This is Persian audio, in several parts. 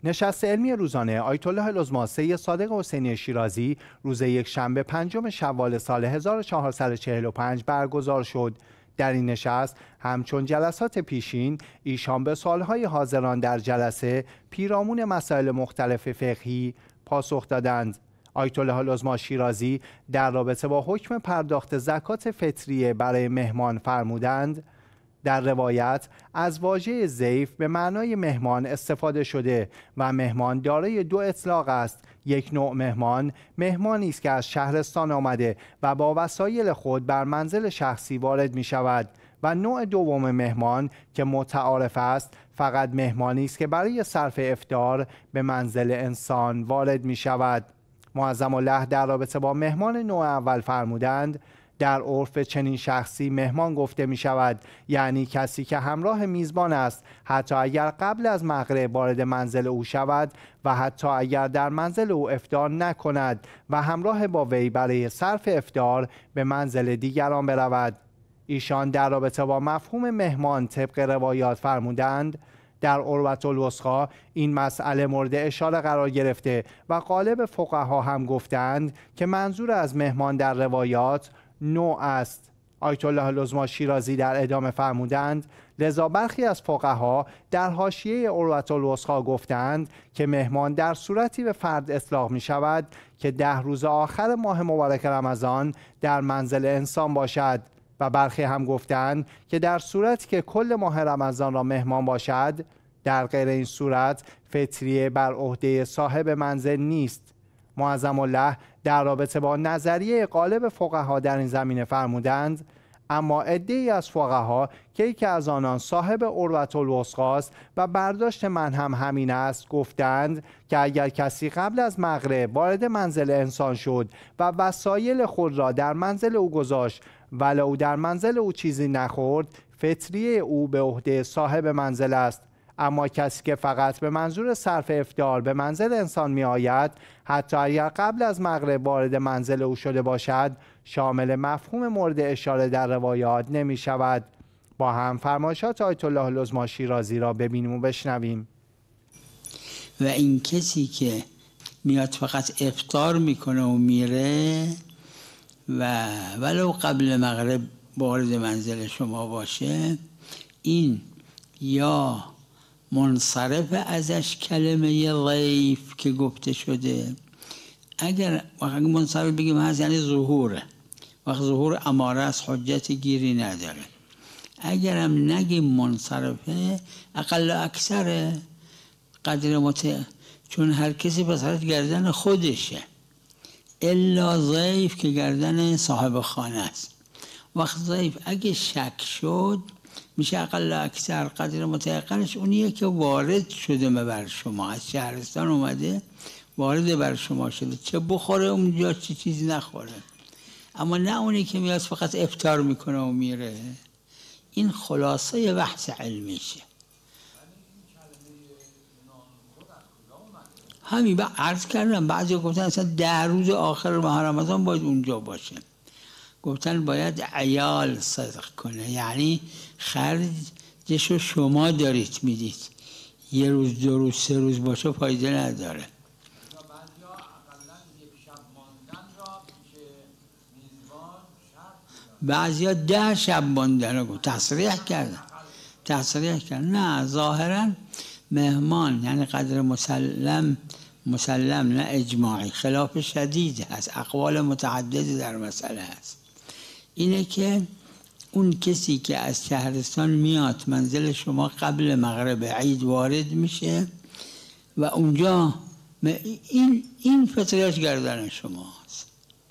نشست علمی روزانه آیت الله العظما سید صادق حسینی شیرازی روز یکشنبه 5 شوال سال 1445 برگزار شد. در این نشست همچون جلسات پیشین ایشان به سوالهای حاضران در جلسه پیرامون مسائل مختلف فقهی پاسخ دادند. آیت الله العظما شیرازی در رابطه با حکم پرداخت زکات فطریه برای مهمان فرمودند: در روایت از واژه ضیف به معنای مهمان استفاده شده و مهمان دارای دو اطلاق است. یک نوع مهمان مهمانی است که از شهرستان آمده و با وسایل خود بر منزل شخصی وارد می شود و نوع دوم مهمان که متعارف است فقط مهمانی است که برای صرف افطار به منزل انسان وارد می شود. معظم الله در رابطه با مهمان نوع اول فرمودند: در عرف چنین شخصی مهمان گفته می شود، یعنی کسی که همراه میزبان است، حتی اگر قبل از مغرب وارد منزل او شود و حتی اگر در منزل او افطار نکند و همراه با وی برای صرف افطار به منزل دیگران برود. ایشان در رابطه با مفهوم مهمان طبق روایات فرمودند: در عروة الوثقی این مسئله مورد اشاره قرار گرفته و غالب فقها هم گفتند که منظور از مهمان در روایات نوع است. آیت الله العظما شیرازی در ادامه فرمودند: لذا برخی از فقها در حاشیه عروة الوثقی گفتند که مهمان در صورتی به فرد اطلاق می شود که 10 روز آخر ماه مبارک رمضان در منزل انسان باشد و برخی هم گفتند که در صورتی که کل ماه رمضان را مهمان باشد. در غیر این صورت فطریه بر عهده صاحب منزل نیست. معظم الله در رابطه با نظریه غالب فقها در این زمینه فرمودند: اما عده‌ای از فقها که یکی از آنان صاحب عروة الوثقی است و برداشت من هم همین است، گفتند که اگر کسی قبل از مغرب وارد منزل انسان شد و وسایل خود را در منزل او گذاشت ولو در منزل او چیزی نخورد، فطریه او به عهده صاحب منزل است. اما کسی که فقط به منظور صرف افطار به منزل انسان می آید، حتی اگر قبل از مغرب وارد منزل او شده باشد، شامل مفهوم مورد اشاره در روایات نمی شود. با هم فرمایشات آیت الله العظما شیرازی را ببینیم و بشنویم. و این کسی که میاد فقط افطار میکنه و میره و ولو قبل مغرب وارد منزل شما باشه، این یا منصرف ازش کلمه ضیف که گفته شده. اگر منصرف بگیم هست یعنی ظهوره، وقت ظهور اماره از حجت گیری نداره. اگرم نگیم منصرفه، اقل اکثره قدر چون هر کسی بسرت گردن خودشه، الا ضیف که گردن صاحب خانه است. وقت ضیف اگه شک شد میشه اقل اکثر قدر متیقنش اونیه که وارد شده بر شما، از شهرستان اومده وارد بر شما شده، چه بخوره اونجا چه چیزی نخوره. اما نه اونی که میاد فقط افطار میکنه و میره. این خلاصه بحث علمیشه. همین عرض کردم بعضی گفتن اصلا 10 روز آخر ماه رمضان باید اونجا باشه. گفتن باید عیال صدق کنه، یعنی خرجشو شما دارید میدید. 1 روز 2 روز 3 روز باشه فایده نداره. بعضیا 10 شب ماندن رو تصریح کردن. نه ظاهرا مهمان یعنی قدر مسلم نه اجماعی، خلاف شدید هست، اقوال متعددی در مسئله هست. اینه که اون کسی که از شهرستان میاد منزل شما قبل مغرب عید وارد میشه و اونجا این فطریش گردن شماست.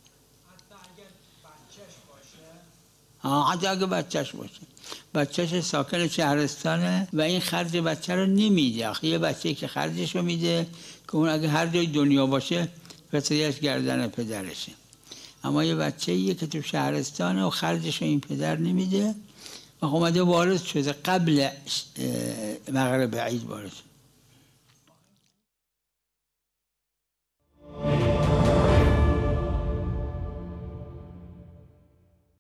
حتی اگه بچهش باشه، بچهش ساکن شهرستانه و این خرج بچه رو نمیده. آخه یه بچه که خرجش رو میده که اون اگه هر جای دنیا باشه فطریش گردن پدرشه. اما یه بچه‌ایه که تو شهرستانه و خرجش رو این پدر نمیده و اومده وارد شده قبل مغرب عید وارد شده.